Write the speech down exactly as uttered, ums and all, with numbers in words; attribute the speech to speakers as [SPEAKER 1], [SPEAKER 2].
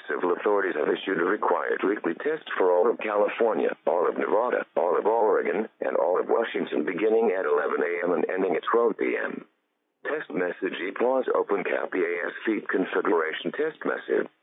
[SPEAKER 1] civil authorities have issued a required weekly test for all of California, all of Nevada, all of Oregon, and all of Washington beginning at eleven a m and ending at twelve p m Test message: E A W S Open Cap E A S Feed Configuration Test Message.